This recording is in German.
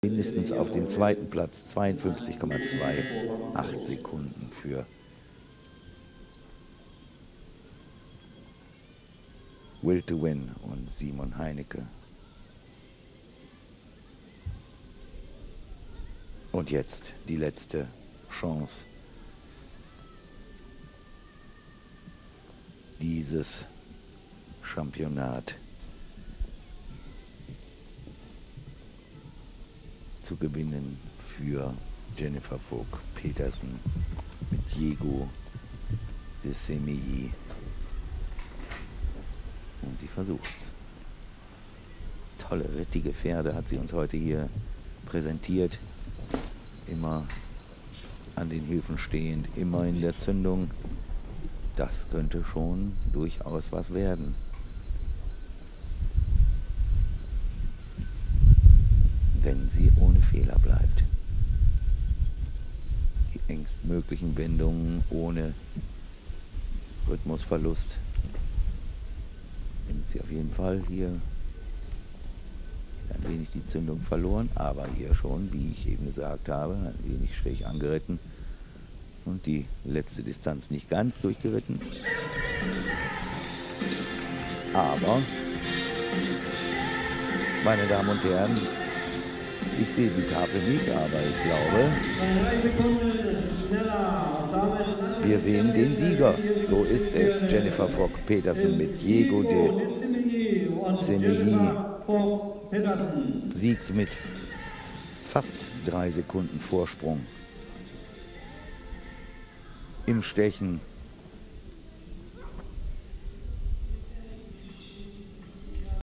mindestens auf den zweiten Platz. 52,28 Sekunden für Will to Win und Simon Heinecke. Und jetzt die letzte Chance, dieses Championat zu gewinnen für Jennifer Vogt-Petersen mit Diego de Semilly. Und sie versucht's. Tolle, rittige Pferde hat sie uns heute hier präsentiert. Immer an den Hilfen stehend, immer in der Zündung. Das könnte schon durchaus was werden. Wenn sie ohne Fehler bleibt. Die engstmöglichen Wendungen ohne Rhythmusverlust nimmt sie auf jeden Fall hier ein wenig die Zündung verloren, aber hier schon, wie ich eben gesagt habe, ein wenig schräg angeritten und die letzte Distanz nicht ganz durchgeritten. Aber, meine Damen und Herren, ich sehe die Tafel nicht, aber ich glaube, wir sehen den Sieger. So ist es. Jennifer Vogt-Petersen mit Diego de Semilly siegt mit fast 3 Sekunden Vorsprung im Stechen.